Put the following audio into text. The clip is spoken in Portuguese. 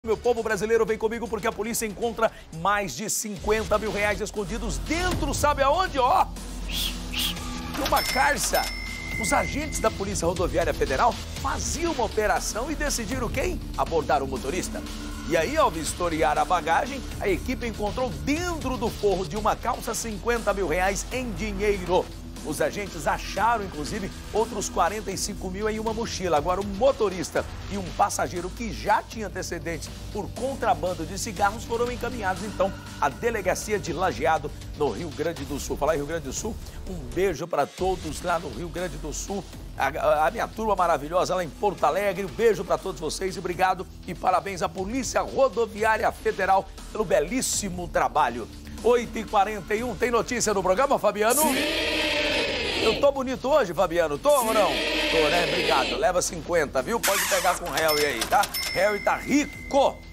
Meu povo brasileiro, vem comigo porque a polícia encontra mais de 50 mil reais escondidos dentro, sabe aonde? Ó, de uma carça. Os agentes da Polícia Rodoviária Federal faziam uma operação e decidiram quem? Abordar o motorista. E aí, ao vistoriar a bagagem, a equipe encontrou dentro do forro de uma calça 50 mil reais em dinheiro. Os agentes acharam, inclusive, outros 45 mil em uma mochila. Agora, um motorista e um passageiro que já tinha antecedentes por contrabando de cigarros foram encaminhados, então, à delegacia de Lajeado, no Rio Grande do Sul. Falar em Rio Grande do Sul, um beijo para todos lá no Rio Grande do Sul. A minha turma maravilhosa lá em Porto Alegre. Um beijo para todos vocês e obrigado. E parabéns à Polícia Rodoviária Federal pelo belíssimo trabalho. 8h41, tem notícia no programa, Fabiano? Sim! Eu tô bonito hoje, Fabiano? Tô ou não? Tô, né? Obrigado. Leva 50, viu? Pode pegar com o Harry aí, tá? Harry tá rico!